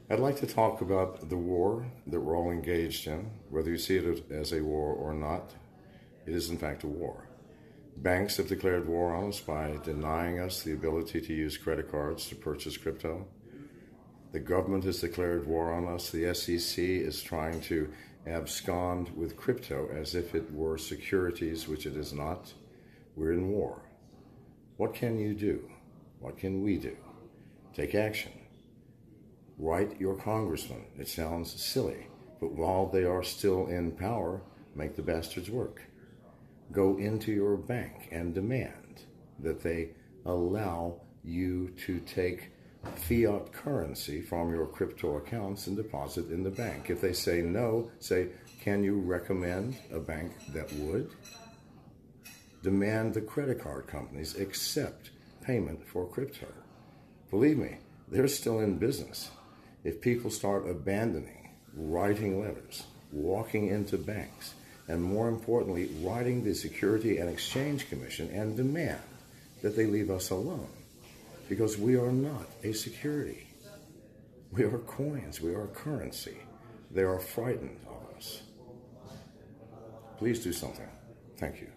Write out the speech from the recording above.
I'd like to talk about the war that we're all engaged in. Whether you see it as a war or not, it is in fact a war. Banks have declared war on us by denying us the ability to use credit cards to purchase crypto. The government has declared war on us. The SEC is trying to abscond with crypto as if it were securities, which it is not. We're in war. What can you do? What can we do? Take action. Write your congressman. It sounds silly, but while they are still in power, make the bastards work. Go into your bank and demand that they allow you to take fiat currency from your crypto accounts and deposit in the bank. If they say no, say, can you recommend a bank that would? Demand the credit card companies accept payment for crypto. Believe me, they're still in business. If people start abandoning writing letters, walking into banks, and more importantly, writing the Security and Exchange Commission and demand that they leave us alone, because we are not a security. We are coins. We are currency. They are frightened of us. Please do something. Thank you.